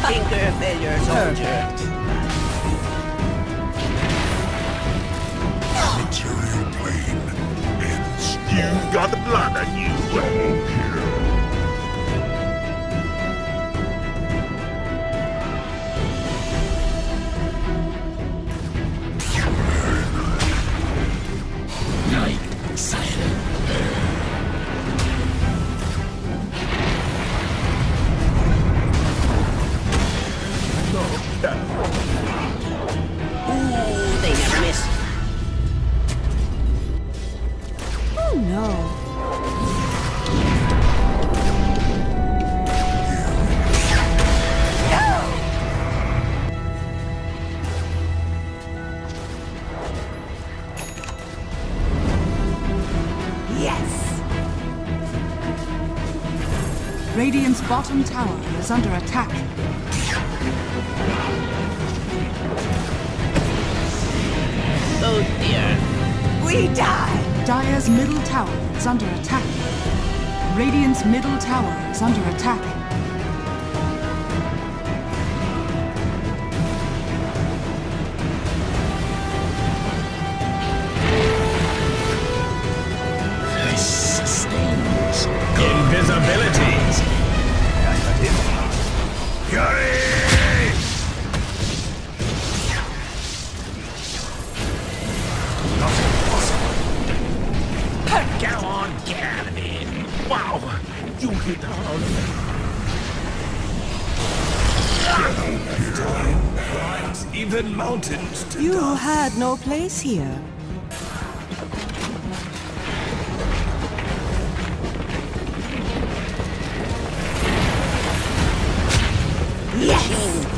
Tinker, failure, soldier. Material plane ends. You got the bladder, you. Double kill. Night silent. Ooh, they never miss. Oh no. Yes. Radiant's bottom tower is under attack. Oh dear. We die. Dire's middle tower is under attack. Radiant's middle tower is under attack. This sustains. Invisibilities. Fury! Nothing possible. Go on, get out of here. Wow, you hit hard. Climbs even mountains to You dust. had no place here. Yes.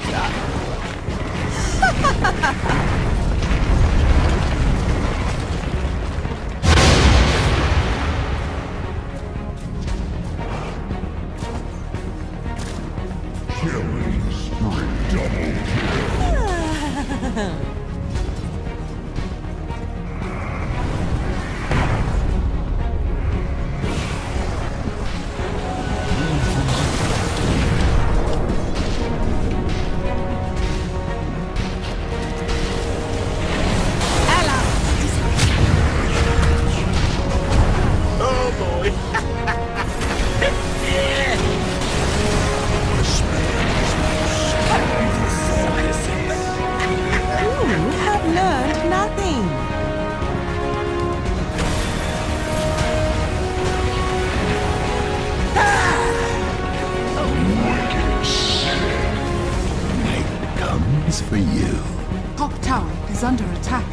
Killing spree. Double kill. Oh boy. You have learned nothing. Wicked sick. Night comes for you. Top tower is under attack.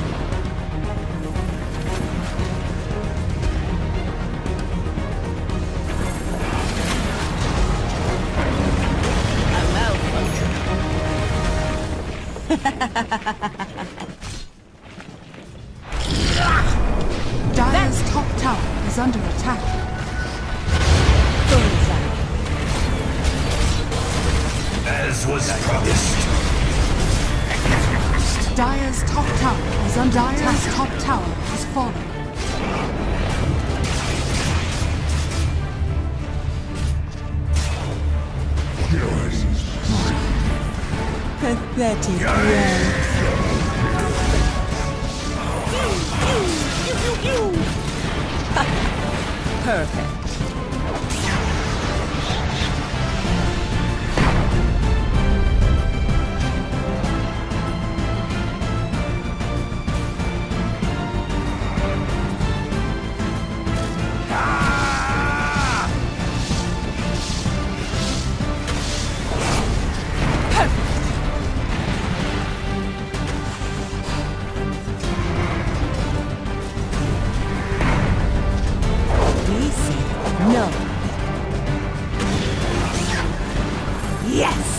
A malfunction. Dire's top tower is under attack. As was promised. Dire's top tower is under attack. Dire's top tower has fallen. Killing spree. Pathetic world. Perfect. We say no. Yes.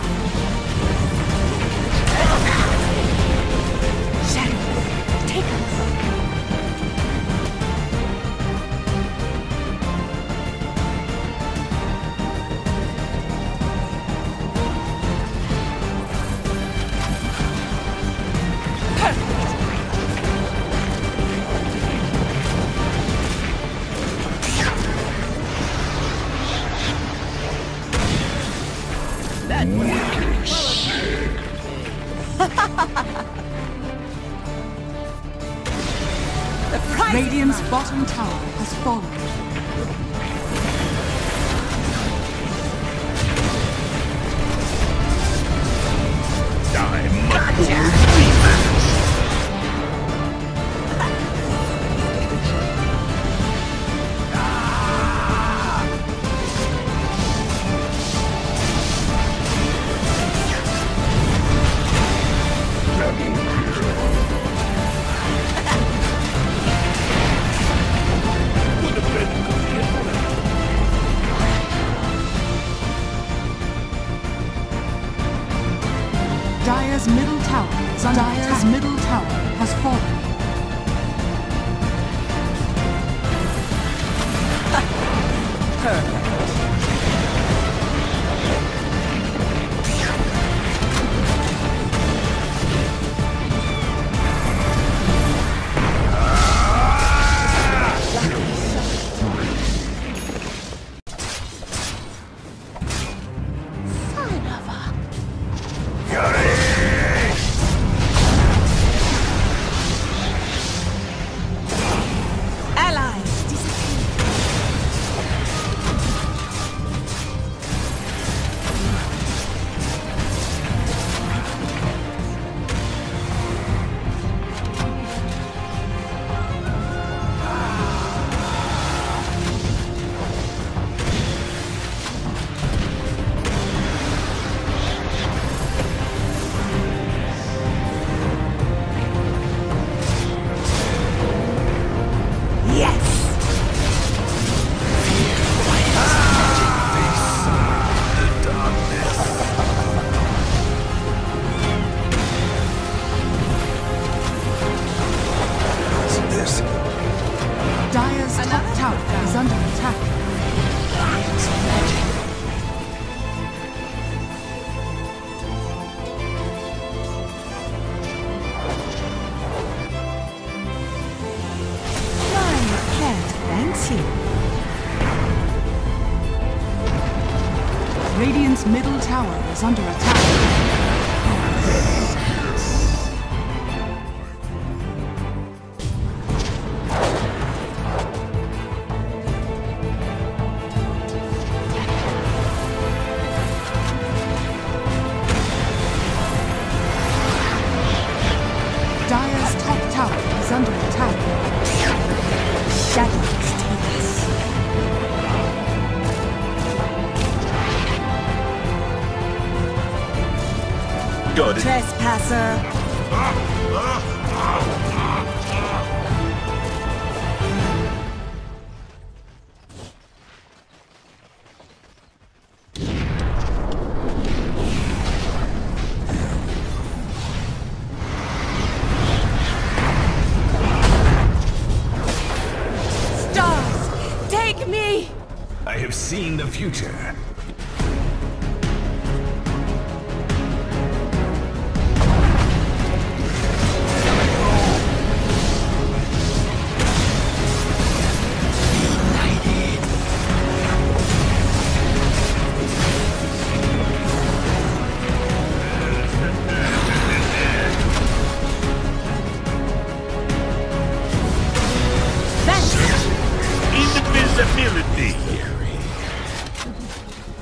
Shadow, take us. Wicked sick. The prize Radiant's bottom tower has fallen. Dire's middle tower is under attack. Dire's middle tower has fallen. perfect. Dire's top tower is under attack. My cat thanks you. Radiant's middle tower is under attack. Dire's top tower is under attack. Shadows take us. Got it. Trespasser. Stars, take me! I have seen the future. Invisibility.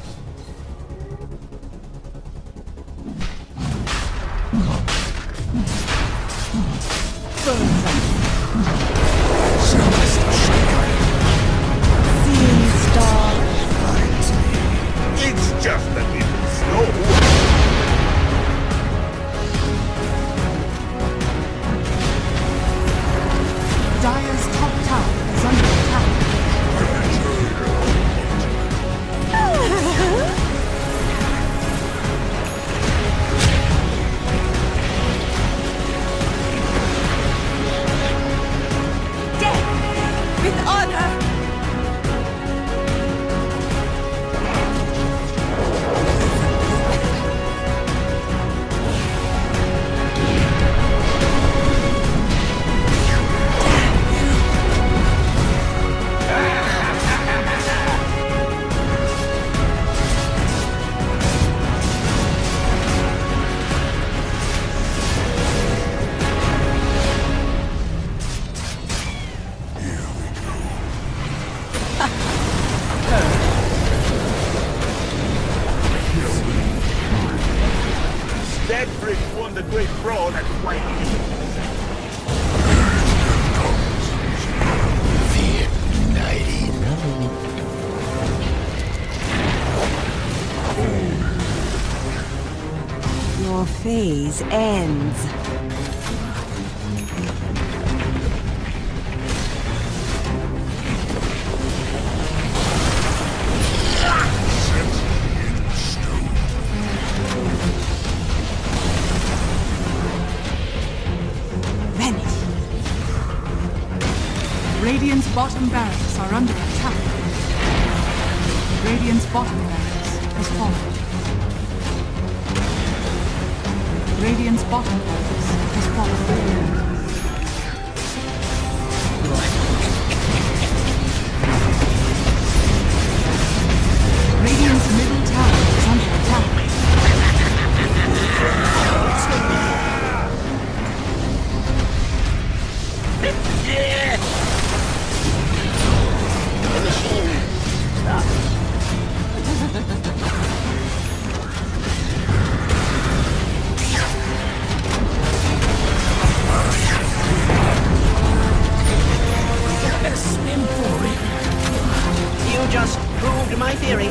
throw that way. The 99. Your phase ends. Vanish. Radiant's bottom barracks are under attack. Radiant's bottom barracks has fallen. Radiant's bottom barracks has fallen. Radiant's middle tower is under attack. Swim for it. You just proved my theory.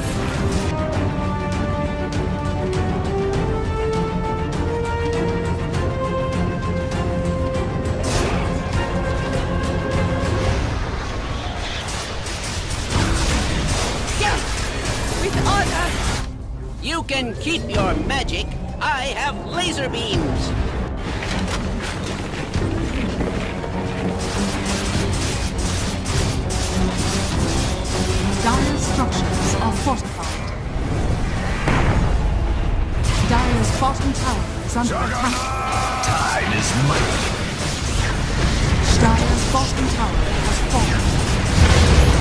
With honor! You can keep your magic. I have laser beams. Dire's structures are fortified. Dire's bottom tower is under attack. Tide is mighty. Dire's bottom tower has fallen.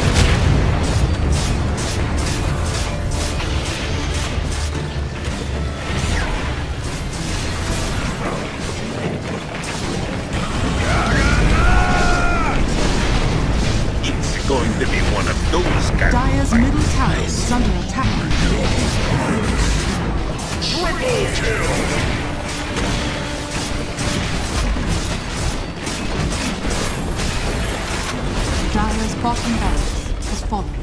It's going to be one of those guys. Dire's middle tower is under attack. Triple kill! Dire's bottom barracks has fallen.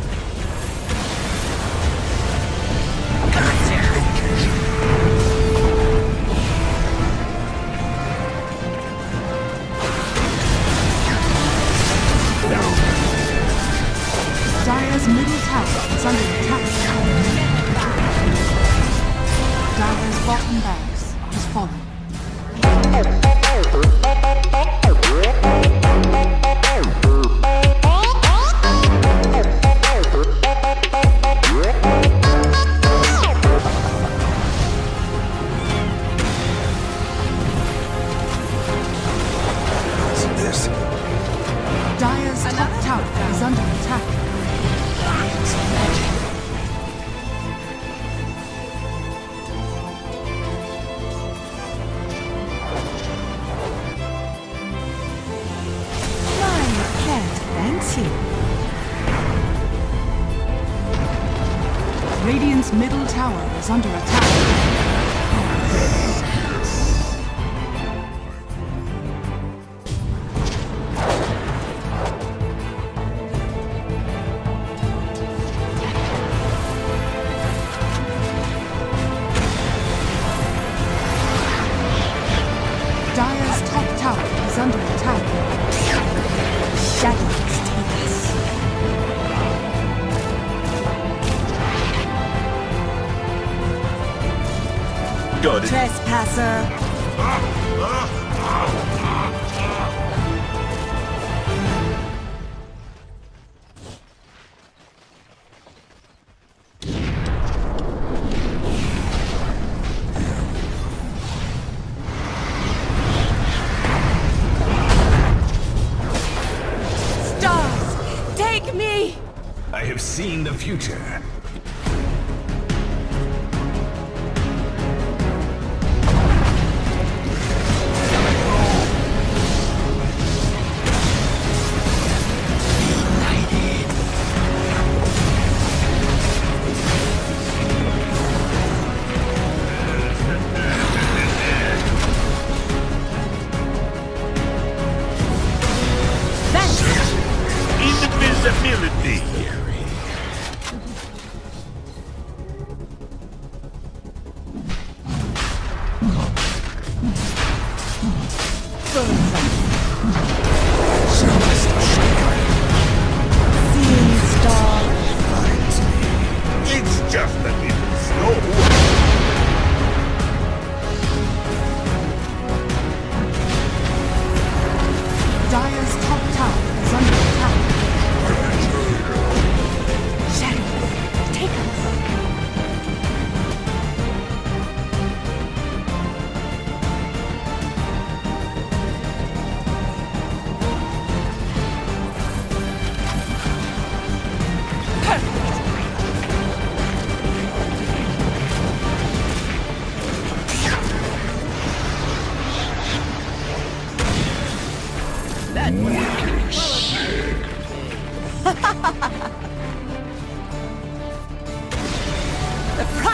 Dire's middle tower is under attack. Dire's bottom barracks has fallen. Dire's top tower is under attack. My cat thanks you. Radiant's middle tower is under attack. Dire's top tower is under attack. Shadows take us. Got it. Trespasser. Stars, take me! I have seen the future.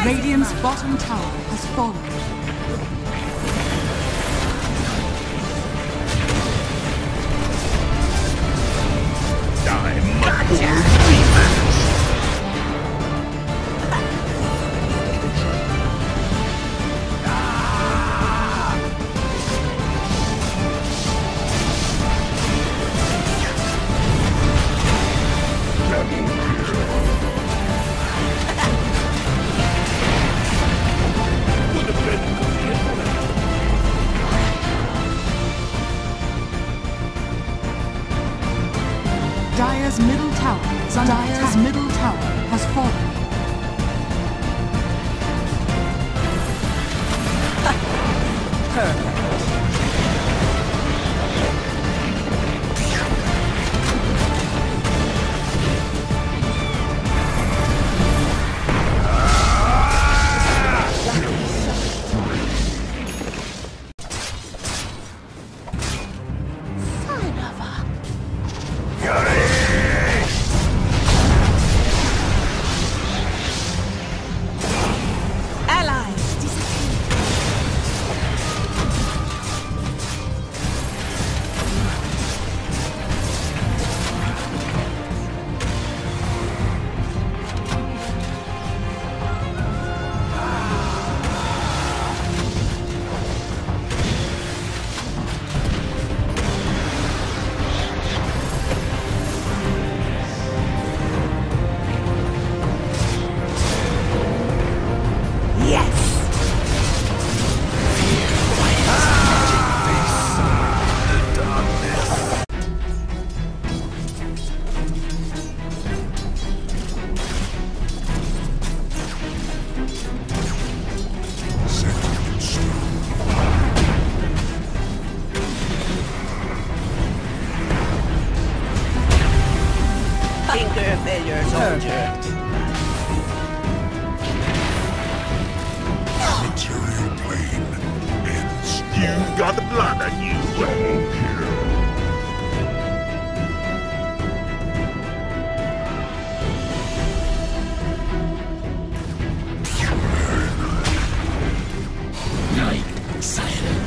Radiant's bottom tower has fallen. Dire's middle tower is under attack. Dire's middle tower has fallen. Perfect. Tinker, failure, soldier. Material plane ends. You got the blood on you. Double kill. Night silent.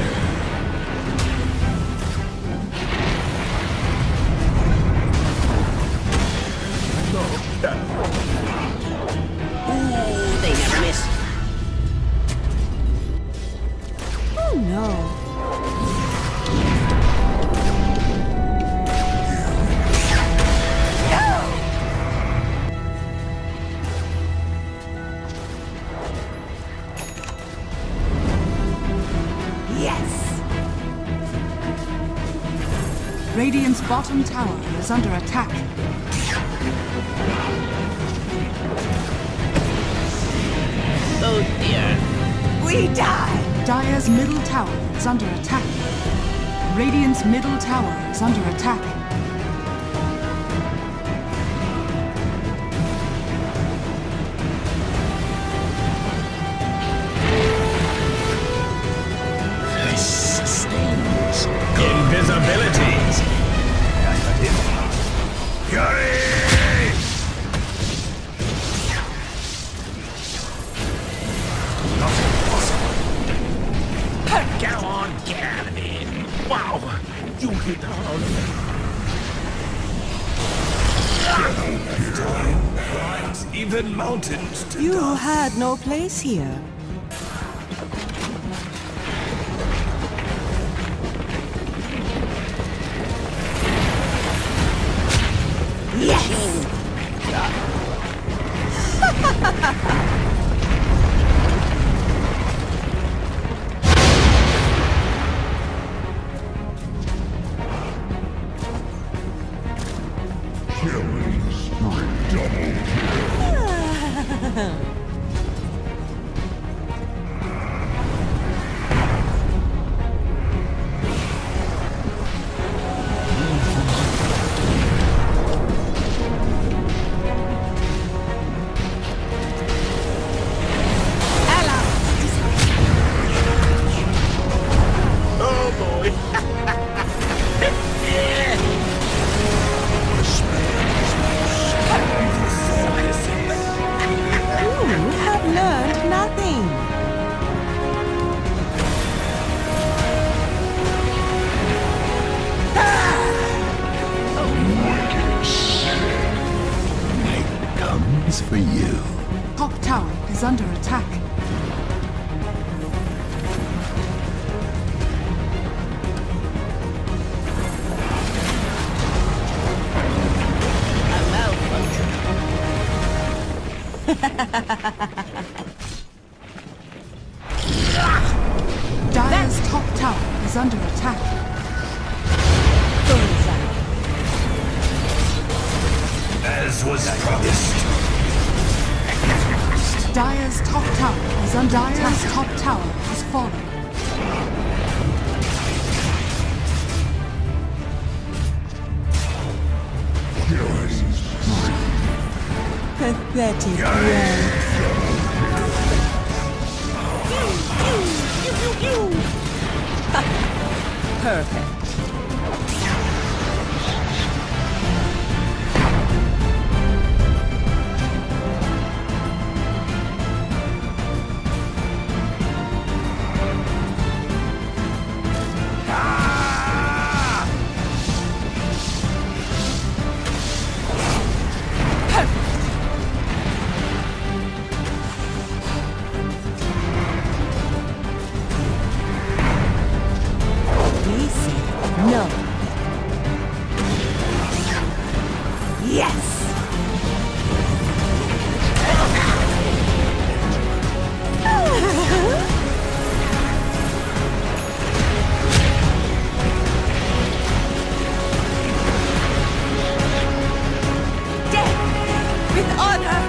Ooh, they never miss. Oh no. Radiant's bottom tower is under attack. Oh dear. We die! Dire's middle tower is under attack. Radiant's middle tower is under attack. This sustains. Invisibility. Fury! Go on, get out of here. Wow, you hit hard. Even mountains to You dust. had no place here. Killing spree double kill. Oh boy. top tower is under attack. A malfunction. Dire's top tower is under attack. As was promised. Dire's top tower is under attack. Dire's top tower has fallen. Pathetic words. Perfect. No. Yes! Death with honor!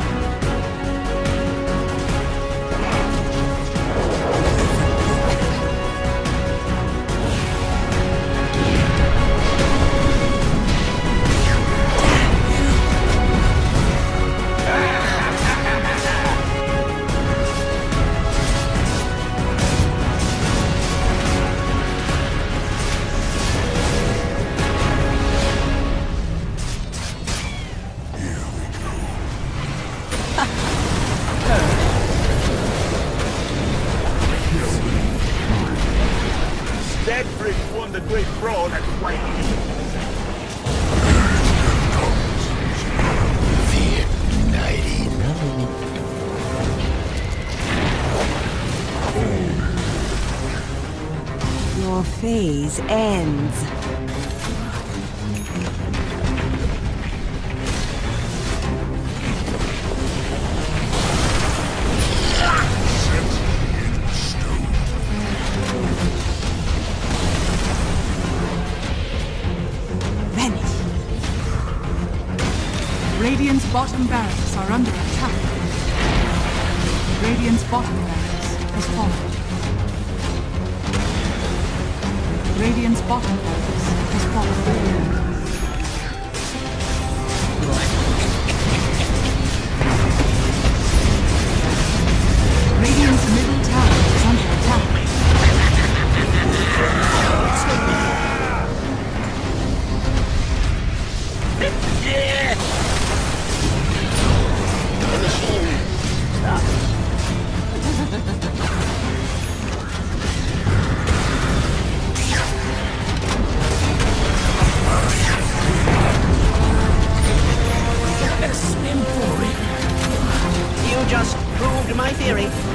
Deadfrick won the great brawl at White. Your phase ends. Radiant's bottom barracks are under attack. Radiant's bottom barracks has fallen. Radiant's bottom barracks has fallen. Radiant's middle tower is under attack. The machine stopped. You just proved my theory.